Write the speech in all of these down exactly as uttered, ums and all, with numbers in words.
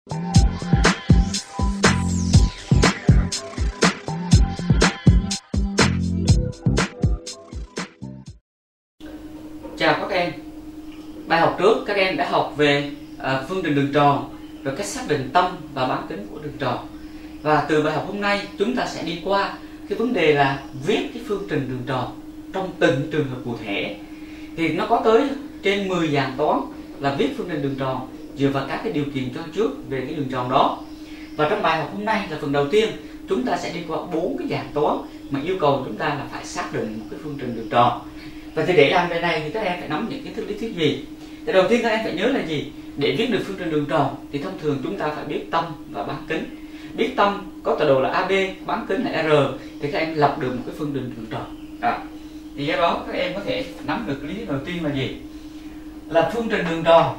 Chào các em. Bài học trước các em đã học về uh, phương trình đường tròn, rồi cách xác định tâm và bán kính của đường tròn. Và từ bài học hôm nay chúng ta sẽ đi qua cái vấn đề là viết cái phương trình đường tròn trong từng trường hợp cụ thể. Thì nó có tới trên mười dạng toán là viết phương trình đường tròn dựa vào các cái điều kiện cho trước về cái đường tròn đó. Và trong bài học hôm nay là phần đầu tiên, chúng ta sẽ đi qua bốn cái dạng toán mà yêu cầu chúng ta là phải xác định một cái phương trình đường tròn. Và thì để làm cái này thì các em phải nắm những kiến thức lý thuyết gì? Thì đầu tiên các em phải nhớ là gì? Để viết được phương trình đường tròn thì thông thường chúng ta phải biết tâm và bán kính. Biết tâm có tọa độ là a bê, bán kính là R thì các em lập được một cái phương trình đường tròn. Đó. Thì do đó các em có thể nắm được lý thuyết đầu tiên là gì? Là phương trình đường tròn.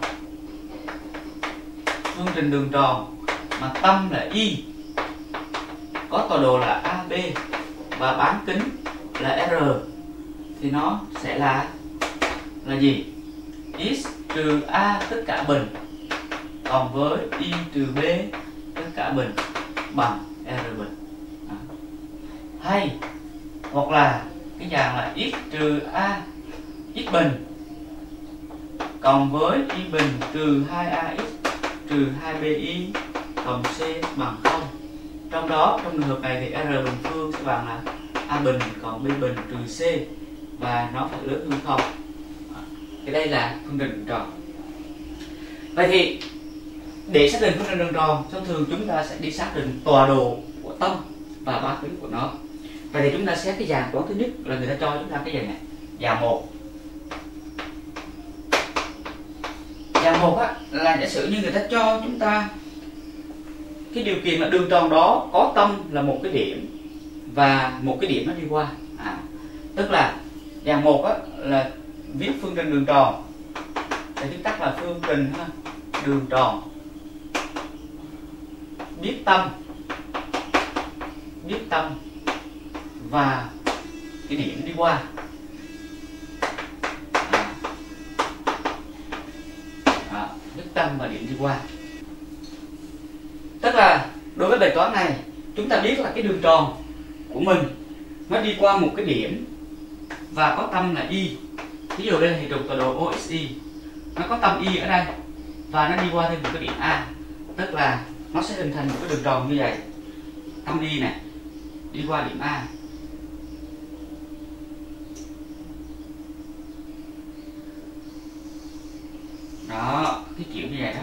Phương trình đường tròn mà tâm là Y, có tọa độ là a bê và bán kính là R thì nó sẽ là là gì? X trừ A tất cả bình cộng với Y trừ B tất cả bình bằng R bình. À. Hay hoặc là cái dạng là x trừ A x bình cộng với Y bình trừ hai A x trừ hai B Y cộng C bằng không. Trong đó trong trường hợp này thì R bình phương sẽ bằng là A bình cộng B bình trừ C và nó phải lớn hơn không. Cái đây là phương trình đường tròn. Vậy thì để xác định phương trình đường tròn, thông thường chúng ta sẽ đi xác định tọa độ của tâm và bán kính của nó. Vậy thì chúng ta xét cái dạng toán thứ nhất là người ta cho chúng ta cái dạng này, dạng một. Dạng một á, là giả sử như người ta cho chúng ta cái điều kiện là đường tròn đó có tâm là một cái điểm và một cái điểm nó đi qua. À, tức là dạng một á, là viết phương trình đường tròn, để viết tắt là phương trình ha, đường tròn, biết tâm, biết tâm và cái điểm đi qua. À, à, biết tâm và điểm đi qua. Tức là đối với bài toán này chúng ta biết là cái đường tròn của mình nó đi qua một cái điểm và có tâm là Y. Ví dụ đây là hệ trục tọa độ o ích y, nó có tâm Y ở đây và nó đi qua thêm một cái điểm A, tức là nó sẽ hình thành một cái đường tròn như vậy. Tâm Y này đi qua điểm A. Đó, cái kiểu như vậy đó.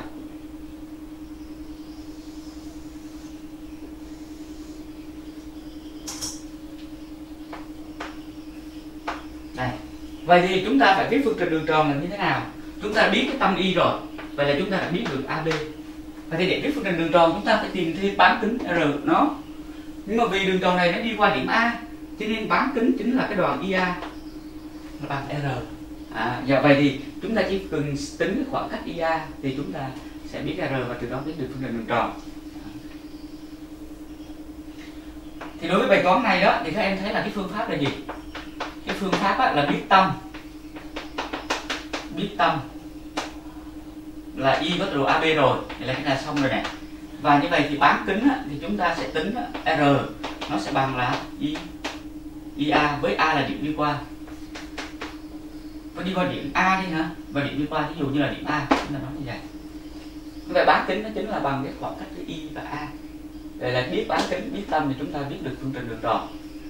Đây. Vậy thì chúng ta phải viết phương trình đường tròn là như thế nào? Chúng ta biết cái tâm Y rồi, vậy là chúng ta đã biết được a bê. Vậy thì để viết phương trình đường tròn chúng ta phải tìm thêm bán kính R nó. Nhưng mà vì đường tròn này nó đi qua điểm A, cho nên bán kính chính là cái đoạn i a là bằng R. À, và vậy thì chúng ta chỉ cần tính cái khoảng cách i a thì chúng ta sẽ biết R và từ đó biết được phương trình đường tròn. Thì đối với bài toán này đó thì các em thấy là cái phương pháp là gì? Cái phương pháp á, là biết tâm, biết tâm là Y có tọa độ a bê rồi, vậy là cái này xong rồi này. Và như vậy thì bán kính á, thì chúng ta sẽ tính á, R nó sẽ bằng là I, i a với A là điểm đi qua, và đi qua điểm A đi hả, và điểm đi qua ví dụ như là điểm A, chúng ta nói như vậy. Như vậy bán kính nó chính là bằng cái khoảng cách giữa Y và A. Đây là biết bán kính, biết tâm thì chúng ta biết được phương trình đường tròn.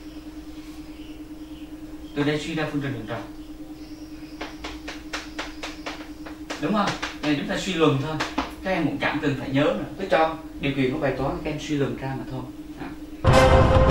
Từ đây suy ra phương trình đường tròn, đúng không? Này chúng ta suy luận thôi, các em cũng chẳng cần phải nhớ nữa, cứ cho điều kiện của bài toán các em suy luận ra mà thôi. Đó.